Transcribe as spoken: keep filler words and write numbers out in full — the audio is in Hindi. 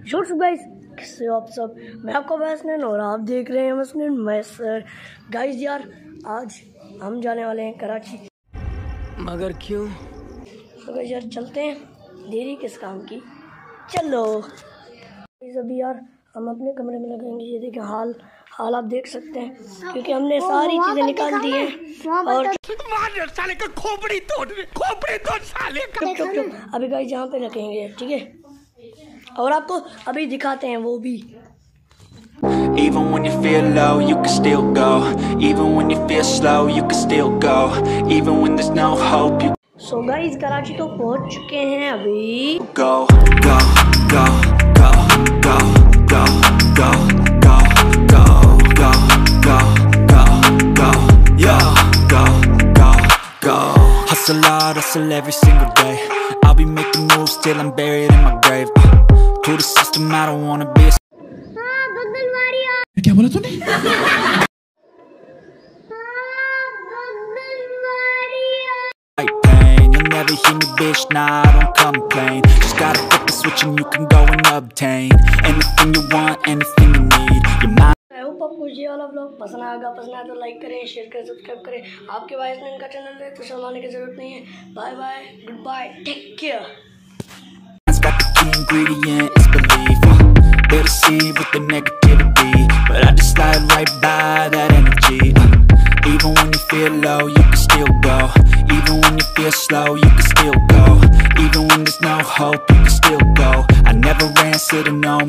शोर गाइस, कैसे हो आप सब। मैं आपका वैसनन और आप देख रहे हैं वैसनन मैसर। गाइस यार, आज हम जाने वाले हैं कराची। मगर क्यों? तो गाइस यार चलते हैं, देरी किस काम की, चलो। अभी यार हम अपने कमरे में लगाएंगे। ये देखिए हाल हाल आप देख सकते हैं, क्योंकि हमने सारी चीजें निकाल दी हैं। और साले का खोपड़ी तोड़ खोपड़ी तोड़ साले का। चुप चुप चुप, अभी गाइस यहाँ पे रखेंगे, ठीक है। और आपको अभी दिखाते हैं वो भी। Even when you feel low, you can still go. Even when you feel slow, you can still go. Even when there's no hope, you So guys, Karachi तो पहुंच चुके हैं अभी। go, go, go, go, go, go, go, go, go, go, go, go, go, yo, go, go, go. Hustle hard, hustle every single day. I'll be making moves till I'm buried in my grave. Uh, to the system, I don't wanna be a क्या बोला तूने? Pain, you'll never hear me, bitch. Nah, I don't complain. Just gotta flip the switch and you can go and obtain anything you want, anything you need. Your mind. I hope आपको ये वाला व्लॉग पसंद आएगा। पसंद आए तो लाइक करें, शेयर करें, सब्सक्राइब करें। आपके वैसनन का चैनल है तो शर्माने की जरूरत नहीं है। Bye bye, good bye, take care. Got the key ingredient, it's belief. Uh, They're deceived with the negativity, but I just slide right by that energy. Uh, even when you feel low, you can still go. Even when you feel slow, you can still go. Even when there's no hope, you can still go. I never answer to no